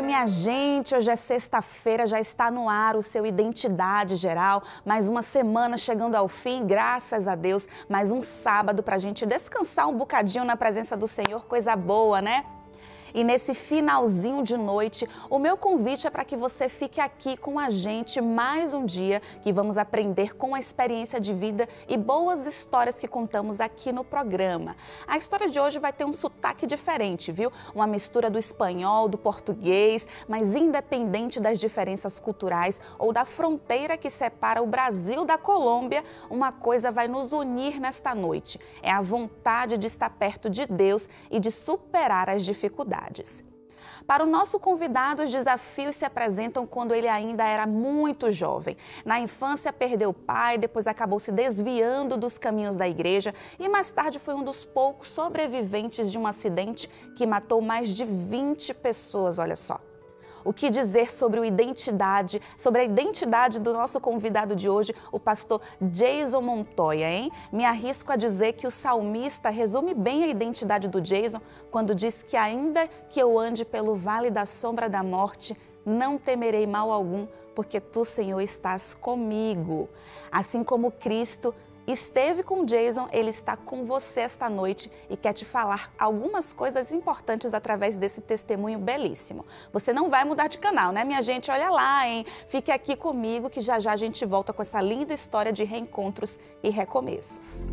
Oi, minha gente, hoje é sexta-feira, já está no ar o seu Identidade Geral, mais uma semana chegando ao fim, graças a Deus, mais um sábado para a gente descansar um bocadinho na presença do Senhor, coisa boa, né? E nesse finalzinho de noite, o meu convite é para que você fique aqui com a gente mais um dia, que vamos aprender com a experiência de vida e boas histórias que contamos aqui no programa. A história de hoje vai ter um sotaque diferente, viu? Uma mistura do espanhol, do português, mas independente das diferenças culturais ou da fronteira que separa o Brasil da Colômbia, uma coisa vai nos unir nesta noite. É a vontade de estar perto de Deus e de superar as dificuldades. Para o nosso convidado, os desafios se apresentam quando ele ainda era muito jovem. Na infância, perdeu o pai, depois acabou se desviando dos caminhos da igreja e mais tarde foi um dos poucos sobreviventes de um acidente que matou mais de 20 pessoas, olha só. O que dizer sobre a identidade do nosso convidado de hoje, o pastor Jason Montoya, hein? Me arrisco a dizer que o salmista resume bem a identidade do Jason quando diz que ainda que eu ande pelo vale da sombra da morte, não temerei mal algum, porque tu, Senhor, estás comigo. Assim como Cristo esteve com Jason, ele está com você esta noite e quer te falar algumas coisas importantes através desse testemunho belíssimo. Você não vai mudar de canal, né, minha gente? Olha lá, hein? Fique aqui comigo que já já a gente volta com essa linda história de reencontros e recomeços.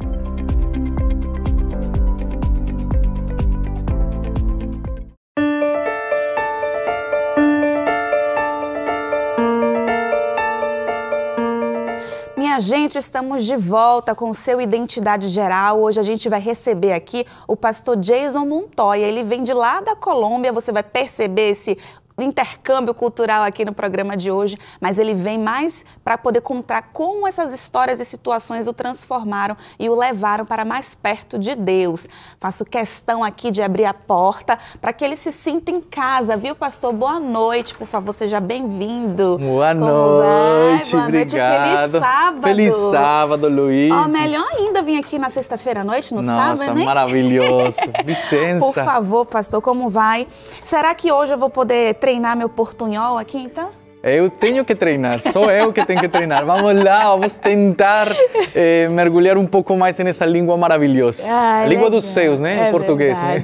Minha gente, estamos de volta com o seu Identidade Geral. Hoje a gente vai receber aqui o pastor Jason Montoya. Ele vem de lá da Colômbia, você vai perceber esse intercâmbio cultural aqui no programa de hoje, mas ele vem mais para poder contar como essas histórias e situações o transformaram e o levaram para mais perto de Deus. Faço questão aqui de abrir a porta para que ele se sinta em casa, viu, pastor? Boa noite, por favor, seja bem-vindo. Boa noite, obrigado. Feliz sábado. Feliz sábado, Luiz. Oh, melhor ainda vir aqui na sexta-feira à noite, no sábado, né? Nossa, maravilhoso. Licença. Por favor, pastor, como vai? Será que hoje eu vou poder treinar meu portunhol aqui, então? Eu tenho que treinar, sou eu que tenho que treinar. Vamos lá, vamos tentar mergulhar um pouco mais nessa língua maravilhosa. Língua dos céus, né? Em português, né?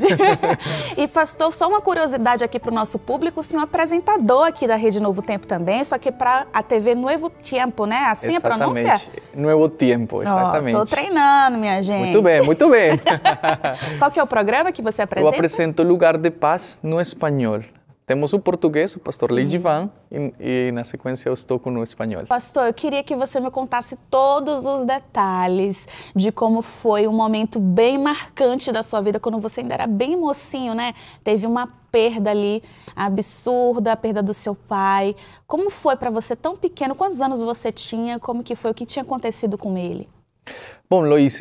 E pastor, só uma curiosidade aqui para o nosso público, o senhor é apresentador aqui da Rede Novo Tempo também, só que para a TV Nuevo Tempo, né? Assim exatamente. A pronúncia? Nuevo Tempo, exatamente. Estou treinando, minha gente. Muito bem, muito bem. Qual que é o programa que você apresenta? Eu apresento Lugar de Paz no espanhol. Temos o português, o pastor Leidivan, e na sequência eu estou com o espanhol. Pastor, eu queria que você me contasse todos os detalhes de como foi um momento bem marcante da sua vida, quando você ainda era bem mocinho, né? Teve uma perda ali absurda, a perda do seu pai. Como foi para você tão pequeno? Quantos anos você tinha? Como que foi? O que tinha acontecido com ele? Bom, Luiz,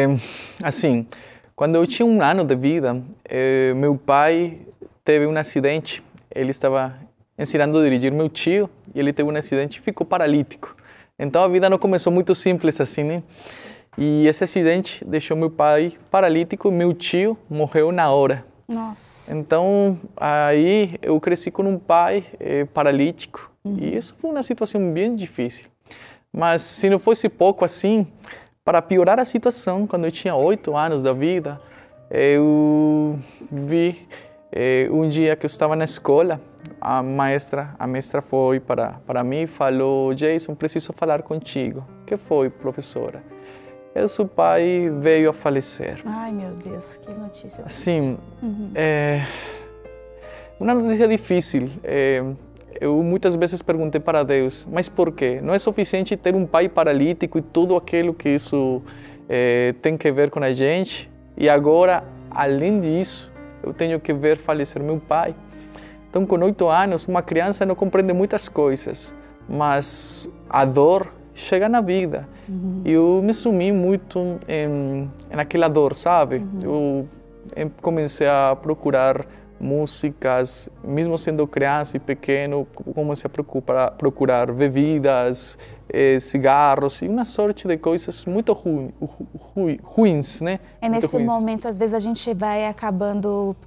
assim, quando eu tinha 1 ano de vida, meu pai teve um acidente. Ele estava ensinando a dirigir meu tio e ele teve um acidente e ficou paralítico. Então a vida não começou muito simples assim, né? E esse acidente deixou meu pai paralítico e meu tio morreu na hora. Nossa. Então aí eu cresci com um pai paralítico e isso foi uma situação bem difícil. Mas se não fosse pouco assim, para piorar a situação, quando eu tinha 8 anos da vida, eu vi um dia que eu estava na escola, a mestra foi para mim e falou: Jason, preciso falar contigo. O que foi, professora? Seu pai veio a falecer. Ai, meu Deus, que notícia. Sim, uma notícia difícil. Eu muitas vezes perguntei para Deus, mas por quê? Não é suficiente ter um pai paralítico e tudo aquilo que isso tem que ver com a gente? E agora, além disso, eu tenho que ver falecer meu pai. Então, com 8 anos, uma criança não compreende muitas coisas, mas a dor chega na vida. E eu me sumi muito naquela dor, sabe? Eu comecei a procurar músicas, mesmo sendo criança e pequeno, comecei a procurar bebidas, cigarros e uma sorte de coisas muito ruins, né? É nesse momento, às vezes, a gente vai acabando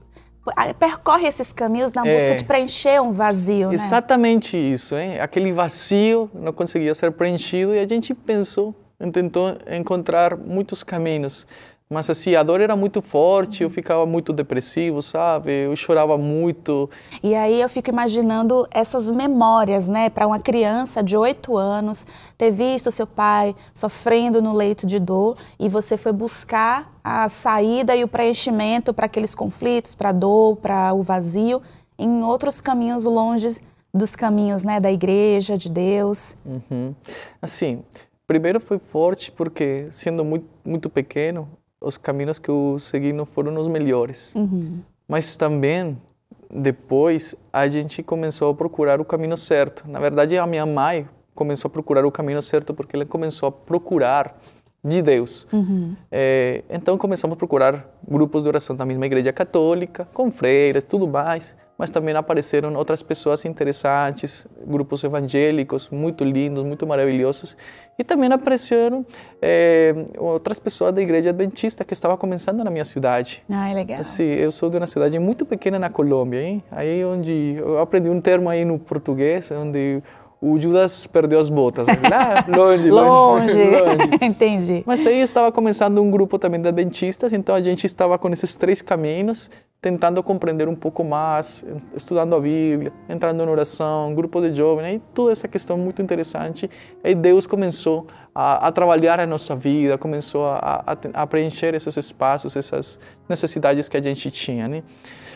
percorre esses caminhos na busca de preencher um vazio, né? Exatamente isso, hein? Aquele vazio não conseguia ser preenchido e a gente tentou encontrar muitos caminhos. Mas assim, a dor era muito forte, eu ficava muito depressivo, sabe? Eu chorava muito. E aí eu fico imaginando essas memórias, né? Para uma criança de 8 anos, ter visto seu pai sofrendo no leito de dor e você foi buscar a saída e o preenchimento para aqueles conflitos, para a dor, para o vazio, em outros caminhos longe dos caminhos, né? Da igreja, de Deus. Assim, primeiro foi forte porque, sendo muito pequeno, os caminhos que eu segui não foram os melhores. Mas também, depois, a gente começou a procurar o caminho certo. Na verdade, a minha mãe começou a procurar o caminho certo porque ela começou a procurar de Deus. Então, começamos a procurar grupos de oração da mesma igreja católica, com freiras, tudo mais. Mas também apareceram outras pessoas interessantes, grupos evangélicos muito lindos, muito maravilhosos. E também apareceram outras pessoas da igreja adventista que estava começando na minha cidade. Ah, é legal. Assim, eu sou de uma cidade muito pequena na Colômbia, hein? Aí onde eu aprendi um termo aí no português, onde o Judas perdeu as botas, lá longe. Entendi. Mas aí estava começando um grupo também de adventistas, então a gente estava com esses 3 caminhos, tentando compreender um pouco mais, estudando a Bíblia, entrando em oração, grupo de jovens, aí toda essa questão muito interessante. Aí Deus começou a trabalhar a nossa vida, começou a preencher esses espaços, essas necessidades que a gente tinha, né?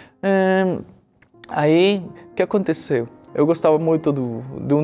Aí, o que aconteceu? Eu gostava muito do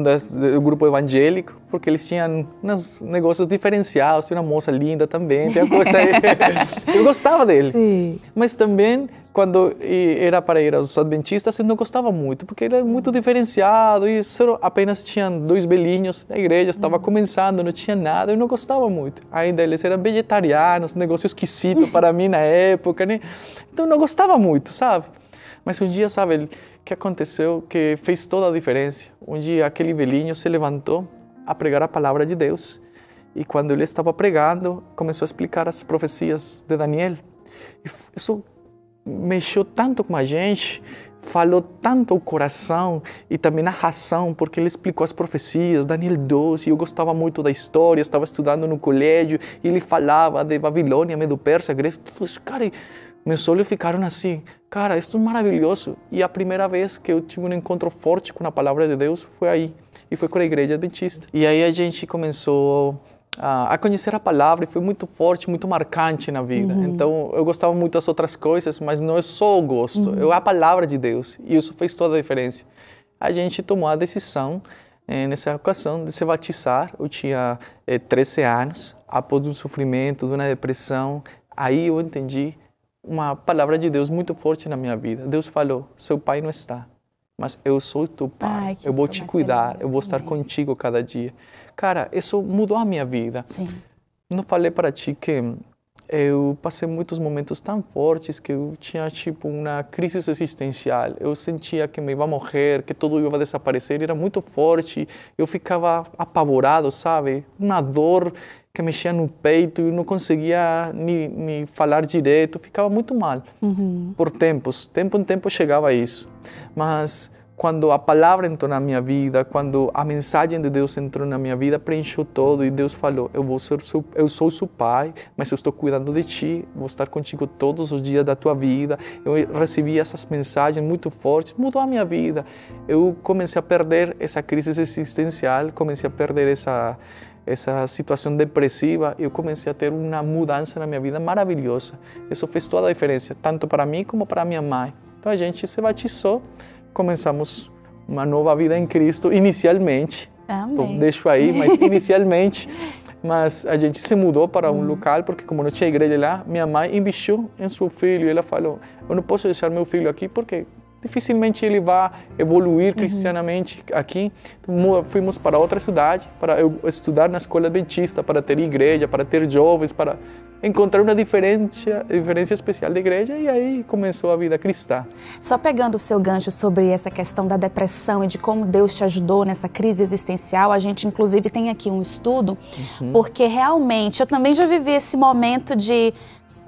grupo evangélico, porque eles tinham uns negócios diferenciados, tinha uma moça linda também, tem uma coisa aí. Eu gostava dele. Sim. Mas também, quando era para ir aos adventistas, eu não gostava muito, porque era muito diferenciado e apenas tinham 2 velhinhos na igreja, estava começando, não tinha nada, eu não gostava muito. Ainda eles eram vegetarianos, um negócio esquisito para mim na época, né? Então eu não gostava muito, sabe? Mas um dia, sabe, o que aconteceu que fez toda a diferença? Um dia aquele velhinho se levantou a pregar a palavra de Deus. E quando ele estava pregando, começou a explicar as profecias de Daniel. E isso mexeu tanto com a gente, falou tanto o coração e também a razão, porque ele explicou as profecias, Daniel 12, e eu gostava muito da história, estava estudando no colégio, e ele falava de Babilônia, Medo-Persa, Grécia, tudo isso, cara. Meus olhos ficaram assim, cara, isso é maravilhoso. E a primeira vez que eu tive um encontro forte com a palavra de Deus foi aí. E foi com a igreja adventista. E aí a gente começou a conhecer a palavra e foi muito forte, muito marcante na vida. Então eu gostava muito das outras coisas, mas não é só o gosto, é a palavra de Deus. E isso fez toda a diferença. A gente tomou a decisão, nessa ocasião, de se batizar. Eu tinha 13 anos, após um sofrimento, de uma depressão. Aí eu entendi uma palavra de Deus muito forte na minha vida. Deus falou, seu pai não está, mas eu sou teu pai, eu vou te cuidar, eu vou estar contigo cada dia. Cara, isso mudou a minha vida. Sim. Não falei para ti que eu passei muitos momentos tão fortes que eu tinha tipo uma crise existencial. Eu sentia que me ia morrer, que tudo ia desaparecer, era muito forte. Eu ficava apavorado, sabe? Uma dor que mexia no peito e não conseguia nem falar direito, ficava muito mal. Por tempos, tempo em tempo chegava a isso. Mas quando a palavra entrou na minha vida, quando a mensagem de Deus entrou na minha vida, preencheu todo e Deus falou, eu sou seu pai, mas eu estou cuidando de ti, vou estar contigo todos os dias da tua vida. Eu recebi essas mensagens muito fortes, mudou a minha vida. Eu comecei a perder essa crise existencial, comecei a perder essa situação depressiva, eu comecei a ter uma mudança na minha vida maravilhosa. Isso fez toda a diferença, tanto para mim como para minha mãe. Então a gente se batizou, começamos uma nova vida em Cristo, inicialmente. Amém. Então, deixo aí, mas inicialmente. Mas a gente se mudou para um local, porque como não tinha igreja lá, minha mãe investiu em seu filho. E ela falou, eu não posso deixar meu filho aqui, porque dificilmente ele vai evoluir cristianamente aqui. Então, fomos para outra cidade, para eu estudar na escola adventista, para ter igreja, para ter jovens, para encontrar uma diferença especial da igreja, e aí começou a vida cristã. Só pegando o seu gancho sobre essa questão da depressão e de como Deus te ajudou nessa crise existencial, a gente inclusive tem aqui um estudo, porque realmente eu também já vivi esse momento de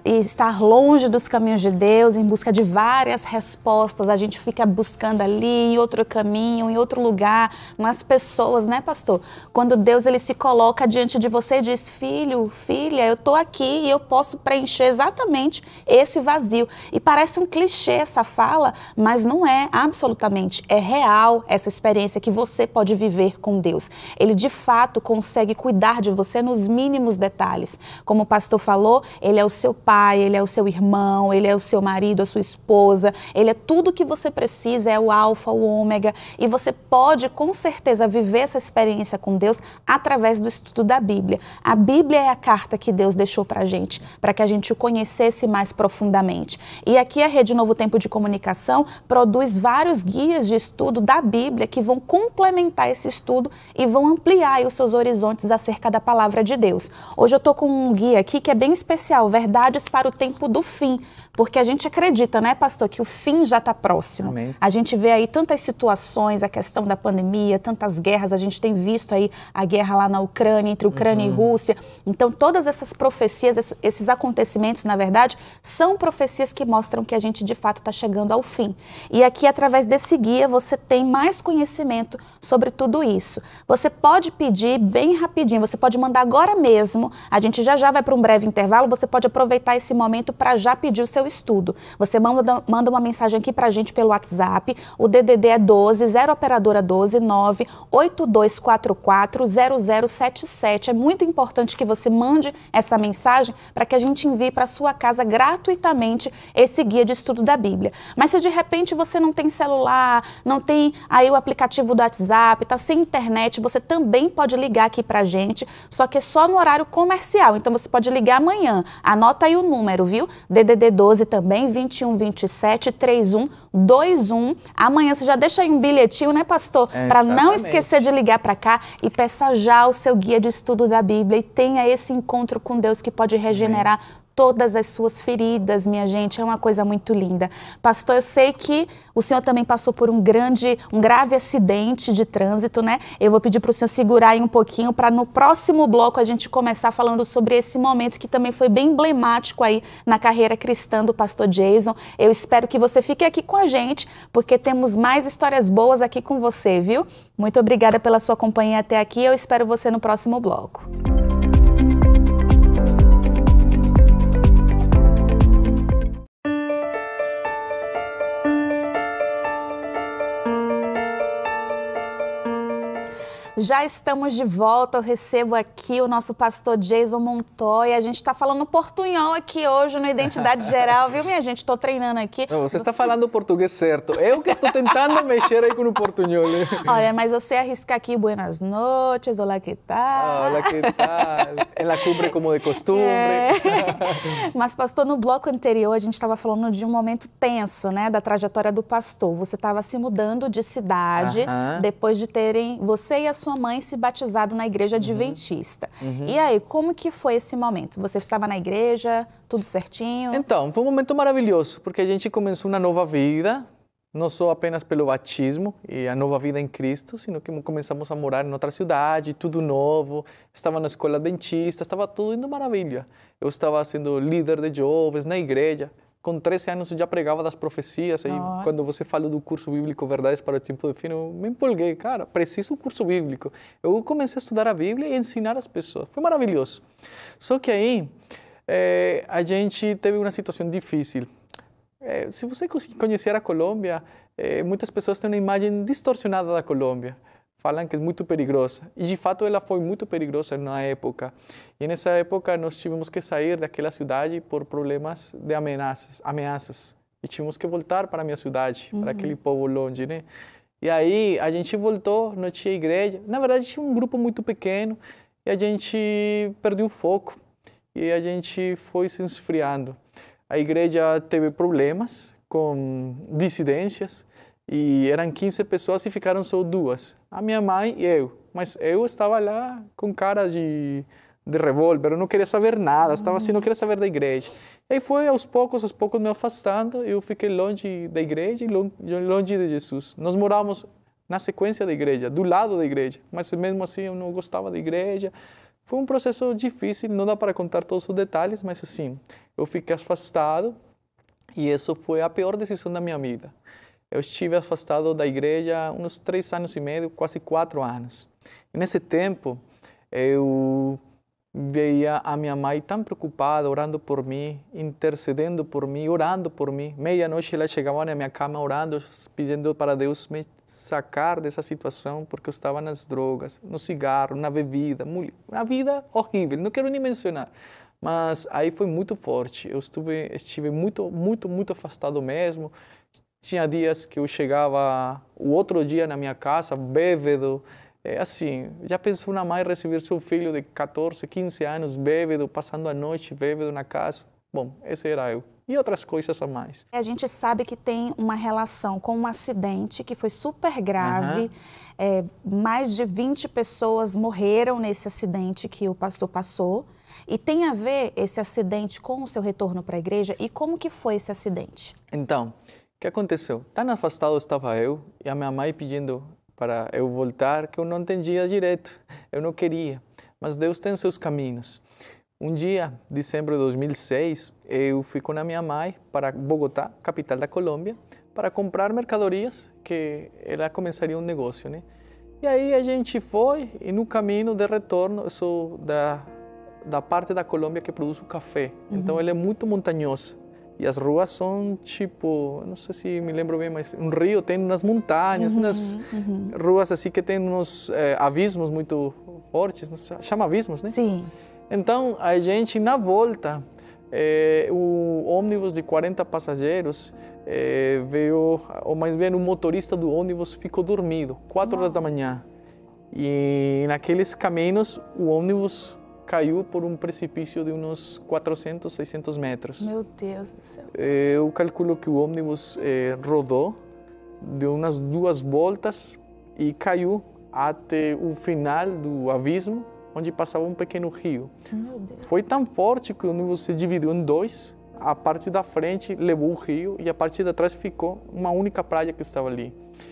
estar longe dos caminhos de Deus, em busca de várias respostas. A gente fica buscando ali, em outro caminho, em outro lugar, nas pessoas, né, pastor? Quando Deus ele se coloca diante de você e diz, filho, filha, eu estou aqui e eu posso preencher exatamente esse vazio. E parece um clichê essa fala, mas não é, absolutamente. É real essa experiência que você pode viver com Deus. Ele, de fato, consegue cuidar de você nos mínimos detalhes. Como o pastor falou, ele é o seu pai, ele é o seu irmão, ele é o seu marido, a sua esposa, ele é tudo que você precisa, é o alfa, o ômega, e você pode, com certeza, viver essa experiência com Deus através do estudo da Bíblia. A Bíblia é a carta que Deus deixou para a gente, para que a gente o conhecesse mais profundamente. E aqui a Rede Novo Tempo de Comunicação produz vários guias de estudo da Bíblia que vão complementar esse estudo e vão ampliar aí os seus horizontes acerca da palavra de Deus. Hoje eu estou com um guia aqui que é bem especial, Verdades para o Tempo do Fim, porque a gente acredita, né, pastor, que o fim já está próximo. Amém. A gente vê aí tantas situações, a questão da pandemia, tantas guerras, a gente tem visto aí a guerra lá na Ucrânia, entre Ucrânia e Rússia. Então, todas essas profecias, esses acontecimentos, na verdade, são profecias que mostram que a gente, de fato, está chegando ao fim. E aqui, através desse guia, você tem mais conhecimento sobre tudo isso. Você pode pedir bem rapidinho, você pode mandar agora mesmo, a gente já vai para um breve intervalo, você pode aproveitar esse momento para já pedir o seu estudo. Você manda uma mensagem aqui para a gente pelo WhatsApp, o DDD é 12, 0 operadora 12, 9 8244 0077. É muito importante que você mande essa mensagem para que a gente envie para sua casa gratuitamente esse guia de estudo da Bíblia. Mas se de repente você não tem celular, não tem aí o aplicativo do WhatsApp, está sem internet, você também pode ligar aqui para a gente, só que é só no horário comercial. Então você pode ligar amanhã. Anota aí o número, viu? DDD 12 também, 21 27 31 21. Amanhã você já deixa aí um bilhetinho, né, pastor? Para não esquecer de ligar para cá e peça já o seu guia de estudo da Bíblia e tenha esse encontro com Deus que pode regenerar todas as suas feridas, minha gente, é uma coisa muito linda. Pastor, eu sei que o senhor também passou por um grave acidente de trânsito, né? Eu vou pedir para o senhor segurar aí um pouquinho para no próximo bloco a gente começar falando sobre esse momento que também foi bem emblemático aí na carreira cristã do pastor Jason. Eu espero que você fique aqui com a gente, porque temos mais histórias boas aqui com você, viu? Muito obrigada pela sua companhia até aqui, eu espero você no próximo bloco. Já estamos de volta, eu recebo aqui o nosso pastor Jason Montoya. A gente está falando portunhol aqui hoje no Identidade Geral, viu, minha gente? Estou treinando aqui. Não, você está falando português certo. Eu que estou tentando mexer aí com o portunhol. Olha, mas você arrisca aqui, buenas noches, olá, que tal? Olá, que tal? Ela cubre como de costume. Mas, pastor, no bloco anterior a gente estava falando de um momento tenso, né, da trajetória do pastor. Você estava se mudando de cidade depois de terem você e a sua mãe se batizado na igreja adventista. E aí, como que foi esse momento? Você estava na igreja, tudo certinho? Então, foi um momento maravilhoso, porque a gente começou uma nova vida, não só apenas pelo batismo e a nova vida em Cristo, sino que começamos a morar em outra cidade, tudo novo, estava na escola adventista, estava tudo indo maravilha. Eu estava sendo líder de jovens na igreja. Com 13 anos eu já pregava das profecias, aí quando você falou do curso bíblico Verdades para o Tempo do Fim, eu me empolguei, cara, preciso um curso bíblico. Eu comecei a estudar a Bíblia e ensinar as pessoas, foi maravilhoso. Só que aí a gente teve uma situação difícil. Se você conhecer a Colômbia, muitas pessoas têm uma imagem distorcionada da Colômbia. Falam que é muito perigosa. E, de fato, ela foi muito perigosa na época. E, nessa época, nós tivemos que sair daquela cidade por problemas de ameaças. E tivemos que voltar para a minha cidade, para aquele povo longe, né? E aí, a gente voltou, não tinha igreja. Na verdade, tinha um grupo muito pequeno e a gente perdeu o foco. E a gente foi se esfriando. A igreja teve problemas com dissidências. E eram 15 pessoas e ficaram só 2, a minha mãe e eu. Mas eu estava lá com cara de revólver, eu não queria saber nada, estava assim, não queria saber da igreja. E aí foi aos poucos me afastando, eu fiquei longe da igreja e longe de Jesus. Nós morávamos na sequência da igreja, do lado da igreja, mas mesmo assim eu não gostava da igreja. Foi um processo difícil, não dá para contar todos os detalhes, mas assim, eu fiquei afastado e isso foi a pior decisão da minha vida. Eu estive afastado da igreja uns 3 anos e meio, quase 4 anos. E nesse tempo, eu veia a minha mãe tão preocupada, orando por mim, intercedendo por mim, orando por mim. Meia-noite ela chegava na minha cama orando, pedindo para Deus me sacar dessa situação, porque eu estava nas drogas, no cigarro, na bebida, uma vida horrível, não quero nem mencionar. Mas aí foi muito forte, eu estive muito afastado mesmo. Tinha dias que eu chegava o outro dia na minha casa, bêbado. Assim, já pensou na mãe receber seu filho de 14, 15 anos, bêbado, passando a noite bêbado na casa? Bom, esse era eu. E outras coisas a mais. A gente sabe que tem uma relação com um acidente que foi super grave. Mais de 20 pessoas morreram nesse acidente que o pastor passou. E tem a ver esse acidente com o seu retorno para a igreja? E como que foi esse acidente? Então, o que aconteceu? Tão afastado estava eu e a minha mãe pedindo para eu voltar, que eu não entendia direito, eu não queria, mas Deus tem seus caminhos. Um dia, dezembro de 2006, eu fui com a minha mãe para Bogotá, capital da Colômbia, para comprar mercadorias, que ela começaria um negócio, né? E aí a gente foi, e no caminho de retorno, eu sou da parte da Colômbia que produz o café, então ele é muito montanhoso. E as ruas são tipo, não sei se me lembro bem, mas um rio tem umas montanhas, umas ruas assim que tem uns abismos muito fortes, chama abismos, né? Sim. Então, a gente, na volta, o ônibus de 40 passageiros veio, ou mais bem, o motorista do ônibus ficou dormido, 4 horas da manhã. E naqueles caminhos, o ônibus caiu por um precipício de uns 400, 600 metros. Meu Deus do céu. Eu calculo que o ônibus rodou, deu umas 2 voltas e caiu até o final do abismo, onde passava um pequeno rio. Meu Deus. Foi tão forte que o ônibus se dividiu em 2. A parte da frente levou o rio e a parte de trás ficou uma única praia que estava ali.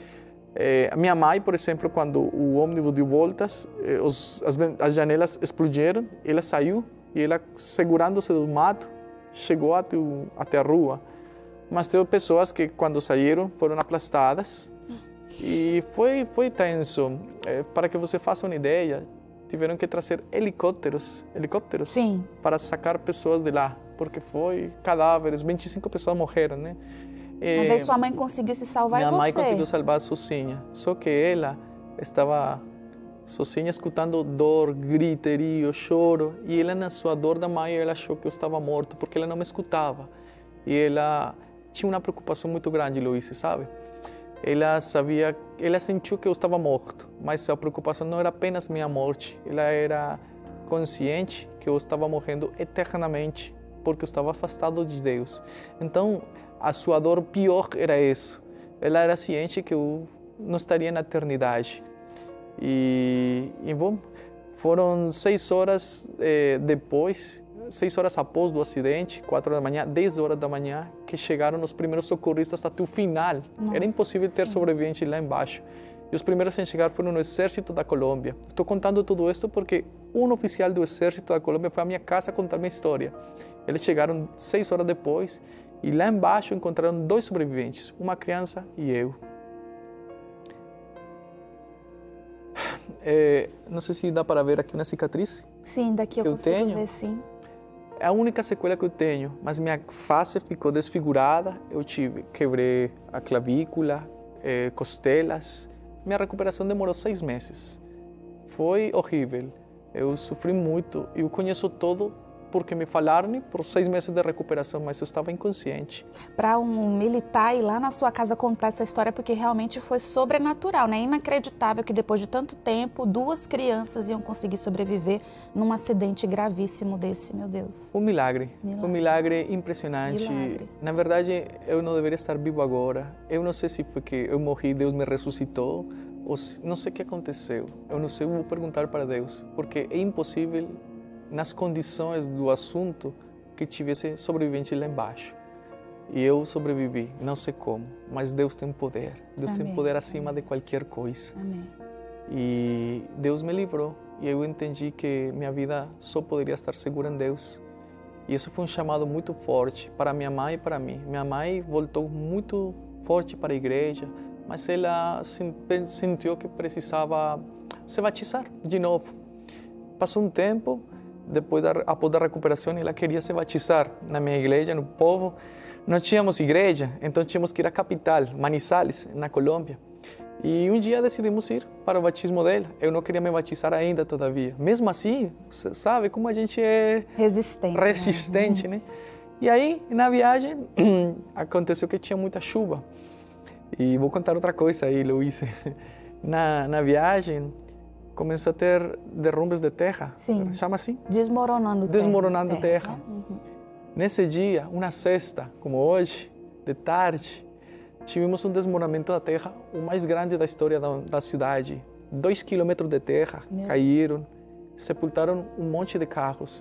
A minha mãe, por exemplo, quando o ônibus deu voltas, as janelas explodiram, ela saiu e ela, segurando-se do mato, chegou até a rua. Mas teve pessoas que, quando saíram, foram aplastadas e foi tenso. Para que você faça uma ideia, tiveram que trazer helicópteros Sim. para sacar pessoas de lá, porque foi cadáveres, 25 pessoas morreram, né? Mas aí sua mãe conseguiu se salvar e você? Minha mãe conseguiu salvar sozinha, só que ela estava sozinha escutando dor, griterio, choro, e ela na sua dor da mãe, ela achou que eu estava morto, porque ela não me escutava. E ela tinha uma preocupação muito grande, Luiz, sabe? Ela sentiu que eu estava morto, mas a preocupação não era apenas minha morte, ela era consciente que eu estava morrendo eternamente, porque eu estava afastado de Deus. Então, a sua dor pior era isso. Ela era ciente que eu não estaria na eternidade. E bom, foram 6 horas depois, 6 horas após do acidente, 4 da manhã, 10 horas da manhã, que chegaram os primeiros socorristas até o final. Nossa, era impossível ter sobrevivente lá embaixo. E os primeiros a chegar foram no exército da Colômbia. Estou contando tudo isso porque um oficial do exército da Colômbia foi à minha casa contar minha história. Eles chegaram 6 horas depois e lá embaixo encontraram 2 sobreviventes, uma criança e eu. Não sei se dá para ver aqui uma cicatriz. Sim, daqui eu consigo ver, sim. É a única sequela que eu tenho, mas minha face ficou desfigurada. Eu quebrei a clavícula, costelas. Minha recuperação demorou 6 meses. Foi horrível. Eu sofri muito. Eu conheço todo porque me falaram por 6 meses de recuperação, mas eu estava inconsciente. Para um militar ir lá na sua casa contar essa história, porque realmente foi sobrenatural, né? Inacreditável que depois de tanto tempo, 2 crianças iam conseguir sobreviver num acidente gravíssimo desse, meu Deus. Um milagre. Um milagre impressionante. Milagre. Na verdade, eu não deveria estar vivo agora. Eu não sei se foi que eu morri, Deus me ressuscitou, ou não sei o que aconteceu. Eu não sei, eu vou perguntar para Deus, porque é impossível nas condições do assunto que tivesse sobrevivente lá embaixo. E eu sobrevivi, não sei como, mas Deus tem poder. Deus tem poder acima de qualquer coisa. Amém. E Deus me livrou. e eu entendi que minha vida só poderia estar segura em Deus. E isso foi um chamado muito forte para minha mãe e para mim. Minha mãe voltou muito forte para a igreja, mas ela sentiu que precisava se batizar de novo. Passou um tempo, após a recuperação, ela queria se batizar na minha igreja, no povo. Não tínhamos igreja, então tínhamos que ir à capital, Manizales, na Colômbia. E um dia decidimos ir para o batismo dela. Eu não queria me batizar ainda, todavia. Mesmo assim, você sabe como a gente é resistente, né? E aí, na viagem, aconteceu que tinha muita chuva. E vou contar outra coisa aí, Luiz. Na viagem, começou a ter derrumbes de terra. Sim. Chama assim? Desmoronando terra. Né? Uhum. Nesse dia, uma sexta, como hoje, de tarde, tivemos um desmoronamento da terra, o mais grande da história da cidade. 2 quilômetros de terra caíram, sepultaram um monte de carros.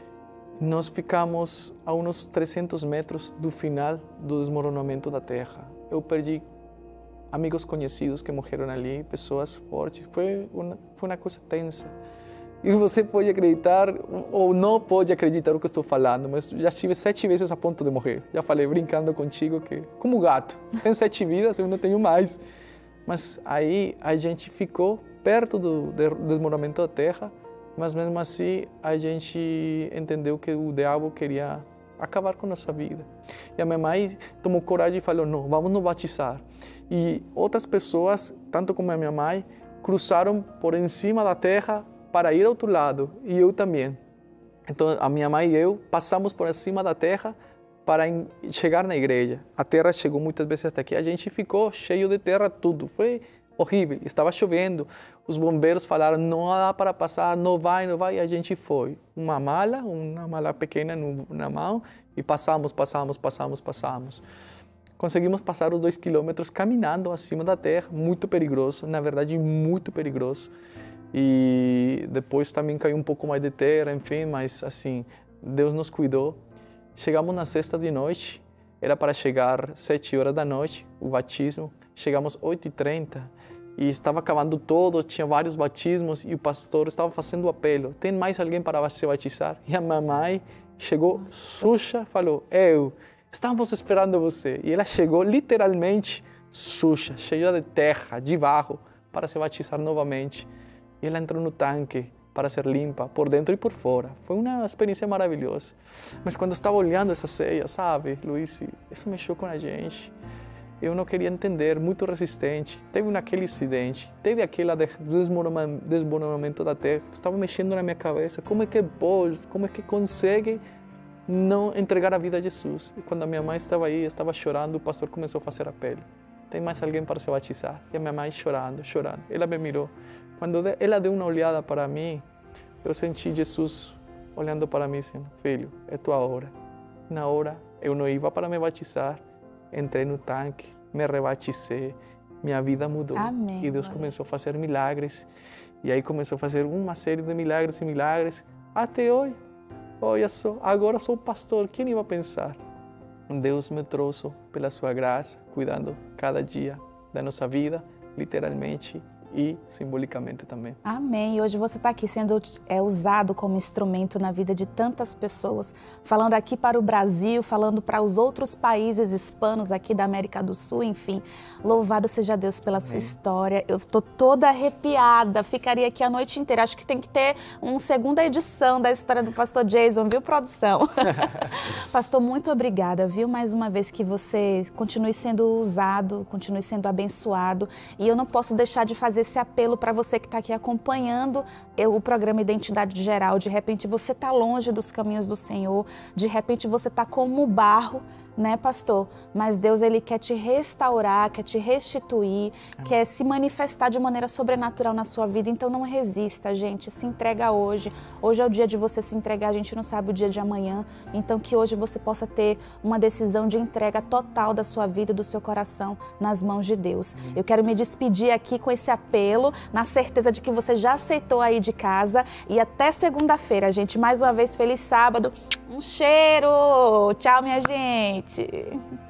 Nós ficamos a uns 300 metros do final do desmoronamento da terra. Eu perdi amigos conhecidos que morreram ali, pessoas fortes. Foi uma coisa tensa. E você pode acreditar ou não pode acreditar o que estou falando, mas já estive 7 vezes a ponto de morrer. Já falei brincando contigo que, como gato, tem 7 vidas, eu não tenho mais. Mas aí a gente ficou perto do desmoronamento da terra, mas mesmo assim a gente entendeu que o diabo queria acabar com nossa vida. E a minha mãe tomou coragem e falou, não, vamos nos batizar. E outras pessoas, tanto como a minha mãe, cruzaram por cima da terra para ir ao outro lado, e eu também. Então, a minha mãe e eu passamos por cima da terra para chegar na igreja. A terra chegou muitas vezes até aqui, a gente ficou cheio de terra tudo, foi horrível, estava chovendo, os bombeiros falaram, não dá para passar, não vai, e a gente foi. Uma mala pequena na mão, e passamos. Conseguimos passar os 2 quilômetros caminhando acima da terra, muito perigoso, na verdade muito perigoso. E depois também caiu um pouco mais de terra, enfim, mas assim, Deus nos cuidou. Chegamos na sexta de noite, era para chegar 7 horas da noite, o batismo. Chegamos 8h30 e estava acabando todo, tinha vários batismos e o pastor estava fazendo o apelo. Tem mais alguém para se batizar? E a mamãe chegou suja, falou, estávamos esperando você. E ela chegou literalmente suja, cheia de terra, de barro, para se batizar novamente. E ela entrou no tanque para ser limpa, por dentro e por fora. Foi uma experiência maravilhosa. Mas quando eu estava olhando essa ceia, sabe, Luiz, isso mexeu com a gente. Eu não queria entender, muito resistente. Teve aquele incidente, teve aquele desmoronamento da terra. Estava mexendo na minha cabeça. Como é que pode, como é que consegue não entregar a vida a Jesus? E quando a minha mãe estava aí, estava chorando, o pastor começou a fazer apelo. Tem mais alguém para se batizar? E a minha mãe chorando. Ela me mirou. Quando ela deu uma olhada para mim, eu senti Jesus olhando para mim, dizendo, filho, é tua hora. Na hora, eu não ia para me batizar, entrei no tanque, me rebatizei, minha vida mudou. Amém. E Deus começou a fazer milagres. E aí começou a fazer uma série de milagres, até hoje. Olha só, agora sou pastor, quem ia pensar? Deus me trouxe pela sua graça, cuidando cada dia da nossa vida, literalmente e simbolicamente também. Amém. E hoje você está aqui sendo usado como instrumento na vida de tantas pessoas, falando aqui para o Brasil, falando para os outros países hispanos aqui da América do Sul, enfim. Louvado seja Deus pela sua história. Eu estou toda arrepiada, ficaria aqui a noite inteira. Acho que tem que ter uma segunda edição da história do pastor Jason, viu, produção? Pastor, muito obrigada, viu, mais uma vez, que você continue sendo usado, continue sendo abençoado. E eu não posso deixar de fazer esse apelo para você que está aqui acompanhando o programa Identidade Geral. De repente você está longe dos caminhos do Senhor, de repente você está como barro, né, pastor? Mas Deus, Ele quer te restaurar, quer te restituir, quer se manifestar de maneira sobrenatural na sua vida. Então não resista, gente, se entrega hoje. Hoje é o dia de você se entregar, a gente não sabe o dia de amanhã. Então que hoje você possa ter uma decisão de entrega total da sua vida, do seu coração nas mãos de Deus. Eu quero me despedir aqui com esse apelo, na certeza de que você já aceitou aí de casa. E até segunda-feira, gente. Mais uma vez, feliz sábado. Um cheiro! Tchau, minha gente!